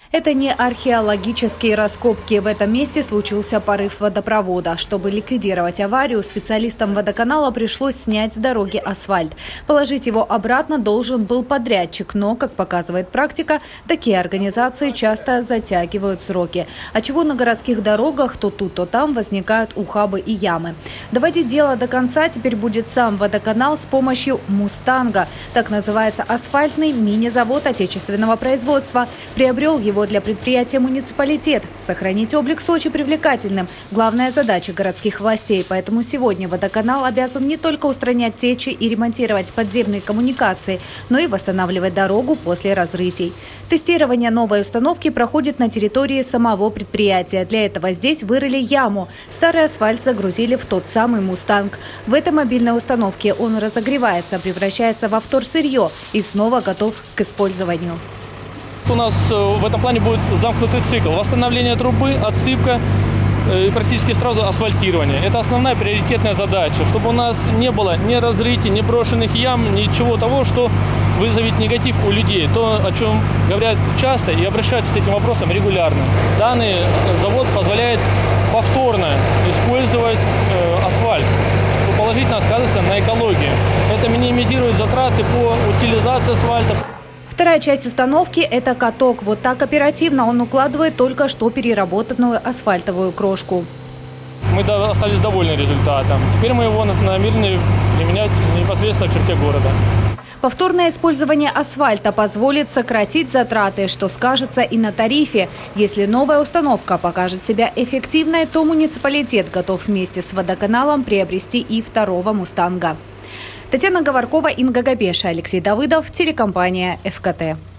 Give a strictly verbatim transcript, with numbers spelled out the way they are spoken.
Это не археологические раскопки. В этом месте случился порыв водопровода. Чтобы ликвидировать аварию, специалистам водоканала пришлось снять с дороги асфальт. Положить его обратно должен был подрядчик, но, как показывает практика, такие организации часто затягивают сроки. Отчего на городских дорогах то тут, то там возникают ухабы и ямы. Доводить дело до конца теперь будет сам водоканал с помощью «Мустанга». Так называется асфальтный мини-завод отечественного производства. Приобрел его для предприятия муниципалитет. Сохранить облик Сочи привлекательным – главная задача городских властей. Поэтому сегодня водоканал обязан не только устранять течи и ремонтировать подземные коммуникации, но и восстанавливать дорогу после разрытий. Тестирование новой установки проходит на территории самого предприятия. Для этого здесь вырыли яму. Старый асфальт загрузили в тот самый «Мустанг». В этой мобильной установке он разогревается, превращается во вторсырье и снова готов к использованию. У нас в этом плане будет замкнутый цикл. Восстановление трубы, отсыпка и практически сразу асфальтирование. Это основная приоритетная задача, чтобы у нас не было ни разрытий, ни брошенных ям, ничего того, что вызовет негатив у людей. То, о чем говорят часто и обращаются с этим вопросом регулярно. Данный завод позволяет повторно использовать э, асфальт, что положительно сказывается на экологии. Это минимизирует затраты по утилизации асфальта. Вторая часть установки – это каток. Вот так оперативно он укладывает только что переработанную асфальтовую крошку. Мы остались довольны результатом. Теперь мы его намерены применять непосредственно в черте города. Повторное использование асфальта позволит сократить затраты, что скажется и на тарифе. Если новая установка покажет себя эффективной, то муниципалитет готов вместе с водоканалом приобрести и второго «Мустанга». Татьяна Говоркова, Инга Габеша, Алексей Давыдов, телекомпания «ФКТ».